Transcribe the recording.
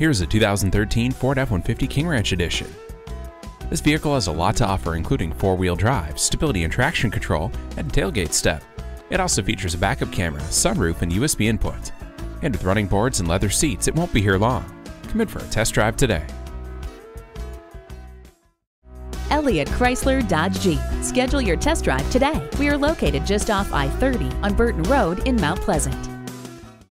Here's a 2013 Ford F-150 King Ranch Edition. This vehicle has a lot to offer, including four-wheel drive, stability and traction control, and a tailgate step. It also features a backup camera, sunroof, and USB input. And with running boards and leather seats, it won't be here long. Come in for a test drive today. Elliott Chrysler Dodge Jeep. Schedule your test drive today. We are located just off I-30 on Burton Road in Mount Pleasant.